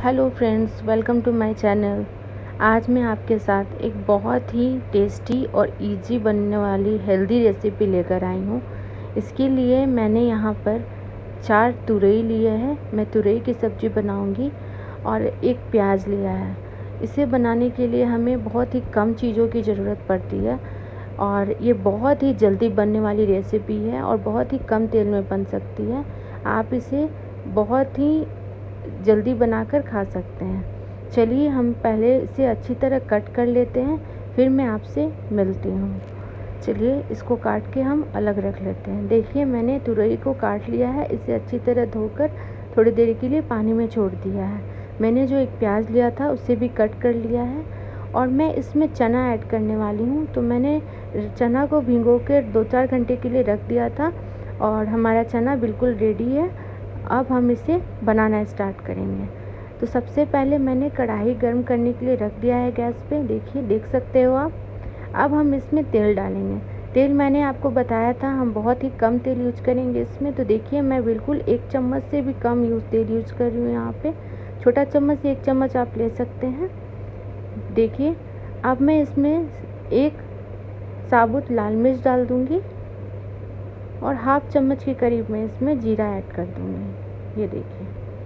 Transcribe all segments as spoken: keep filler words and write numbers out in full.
Hello friends, welcome to my channel. आज मैं आपके साथ एक बहुत ही टेस्टी और इजी बनने वाली हेल्दी रेसिपी लेकर आई हूँ। इसके लिए मैंने यहाँ पर चार तुरई लिए हैं। मैं तुरई की सब्ज़ी बनाऊँगी और एक प्याज लिया है। इसे बनाने के लिए हमें बहुत ही कम चीज़ों की ज़रूरत पड़ती है और ये बहुत ही जल्दी बनने वाली रेसिपी है और बहुत ही कम तेल में बन सकती है। आप इसे बहुत ही जल्दी बनाकर खा सकते हैं। चलिए हम पहले इसे अच्छी तरह कट कर लेते हैं, फिर मैं आपसे मिलती हूँ। चलिए इसको काट के हम अलग रख लेते हैं। देखिए मैंने तुरई को काट लिया है। इसे अच्छी तरह धोकर थोड़ी देर के लिए पानी में छोड़ दिया है। मैंने जो एक प्याज लिया था उसे भी कट कर लिया है और मैं इसमें चना ऐड करने वाली हूँ। तो मैंने चना को भिगो कर दो चार घंटे के लिए रख दिया था और हमारा चना बिल्कुल रेडी है। अब हम इसे बनाना स्टार्ट करेंगे। तो सबसे पहले मैंने कढ़ाई गर्म करने के लिए रख दिया है गैस पे। देखिए देख सकते हो आप। अब हम इसमें तेल डालेंगे। तेल मैंने आपको बताया था हम बहुत ही कम तेल यूज करेंगे इसमें। तो देखिए मैं बिल्कुल एक चम्मच से भी कम यूज तेल यूज कर रही हूँ यहाँ पे। छोटा चम्मच से एक चम्मच आप ले सकते हैं। देखिए अब मैं इसमें एक साबुत लाल मिर्च डाल दूँगी और हाफ चम्मच के करीब मैं इसमें जीरा ऐड कर दूँगी। ये देखिए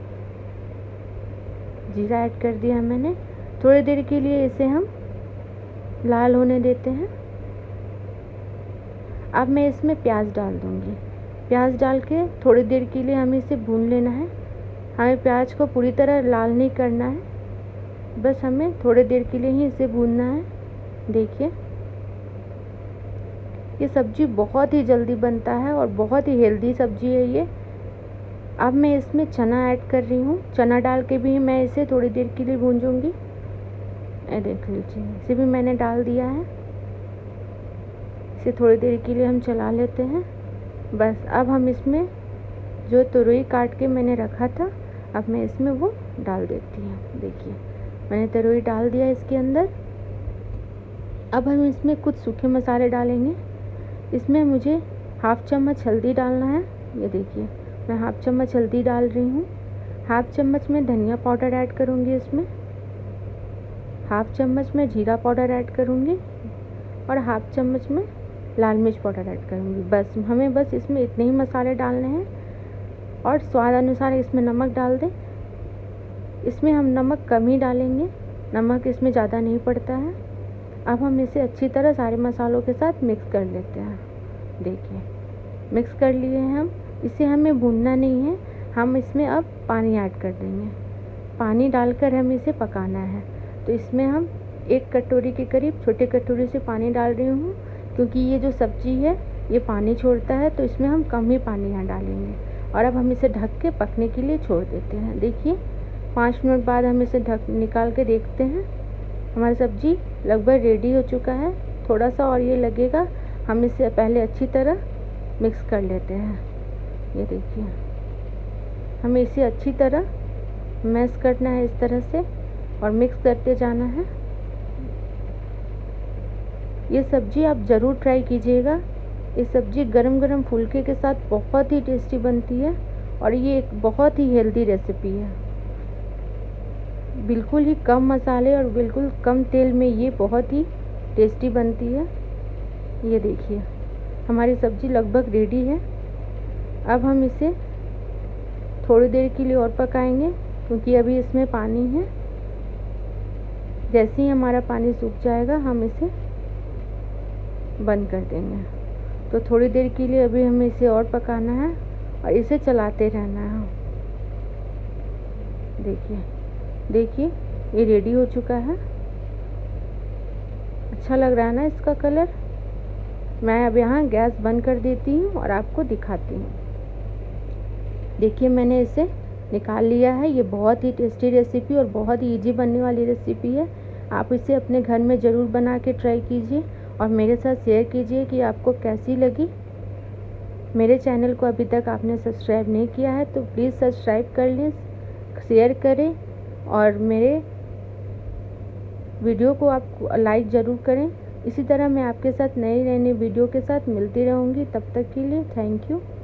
जीरा ऐड कर दिया मैंने। थोड़ी देर के लिए इसे हम लाल होने देते हैं। अब मैं इसमें प्याज डाल दूँगी। प्याज डाल के थोड़ी देर के लिए हमें इसे भून लेना है। हमें प्याज को पूरी तरह लाल नहीं करना है, बस हमें थोड़ी देर के लिए ही इसे भूनना है। देखिए ये सब्ज़ी बहुत ही जल्दी बनता है और बहुत ही हेल्दी सब्ज़ी है ये। अब मैं इसमें चना ऐड कर रही हूँ। चना डाल के भी मैं इसे थोड़ी देर के लिए भूंजूंगी। ये देख लीजिए इसे भी मैंने डाल दिया है। इसे थोड़ी देर के लिए हम चला लेते हैं। बस अब हम इसमें जो तुरई काट के मैंने रखा था अब मैं इसमें वो डाल देती हूँ। देखिए मैंने तुरई डाल दिया इसके अंदर। अब हम इसमें कुछ सूखे मसाले डालेंगे। इसमें मुझे हाफ चम्मच हल्दी डालना है। ये देखिए मैं हाफ चम्मच हल्दी डाल रही हूँ। हाफ चम्मच में धनिया पाउडर ऐड करूँगी इसमें। हाफ चम्मच में जीरा पाउडर ऐड करूँगी और हाफ चम्मच में लाल मिर्च पाउडर ऐड करूँगी। बस हमें बस इसमें इतने ही मसाले डालने हैं और स्वाद अनुसार इसमें नमक डाल दें। इसमें हम नमक कम ही डालेंगे, नमक इसमें ज़्यादा नहीं पड़ता है। अब हम इसे अच्छी तरह सारे मसालों के साथ मिक्स कर लेते हैं। देखिए मिक्स कर लिए हैं हम। इसे हमें भूनना नहीं है, हम इसमें अब पानी ऐड कर देंगे। पानी डालकर हम इसे पकाना है। तो इसमें हम एक कटोरी के करीब छोटे कटोरी से पानी डाल रही हूँ, क्योंकि ये जो सब्ज़ी है ये पानी छोड़ता है, तो इसमें हम कम ही पानी यहाँ डालेंगे। और अब हम इसे ढक के पकने के लिए छोड़ देते हैं। देखिए पाँच मिनट बाद हम इसे ढक निकाल के देखते हैं। हमारी सब्ज़ी लगभग रेडी हो चुका है। थोड़ा सा और ये लगेगा। हम इसे पहले अच्छी तरह मिक्स कर लेते हैं। ये देखिए हमें इसे अच्छी तरह मैश करना है इस तरह से और मिक्स करते जाना है। ये सब्ज़ी आप ज़रूर ट्राई कीजिएगा। ये सब्ज़ी गरम गरम फुलके के साथ बहुत ही टेस्टी बनती है और ये एक बहुत ही हेल्दी रेसिपी है। बिल्कुल ही कम मसाले और बिल्कुल कम तेल में ये बहुत ही टेस्टी बनती है। ये देखिए हमारी सब्ज़ी लगभग रेडी है। अब हम इसे थोड़ी देर के लिए और पकाएंगे, क्योंकि अभी इसमें पानी है। जैसे ही हमारा पानी सूख जाएगा हम इसे बंद कर देंगे। तो थोड़ी देर के लिए अभी हमें इसे और पकाना है और इसे चलाते रहना है। देखिए देखिए ये रेडी हो चुका है। अच्छा लग रहा है ना इसका कलर। मैं अब यहाँ गैस बंद कर देती हूँ और आपको दिखाती हूँ। देखिए मैंने इसे निकाल लिया है। ये बहुत ही टेस्टी रेसिपी और बहुत ही इजी बनने वाली रेसिपी है। आप इसे अपने घर में ज़रूर बना के ट्राई कीजिए और मेरे साथ शेयर कीजिए कि आपको कैसी लगी। मेरे चैनल को अभी तक आपने सब्सक्राइब नहीं किया है तो प्लीज़ सब्सक्राइब कर लें, शेयर करें और मेरे वीडियो को आप लाइक ज़रूर करें। इसी तरह मैं आपके साथ नए नए वीडियो के साथ मिलती रहूँगी। तब तक के लिए थैंक यू।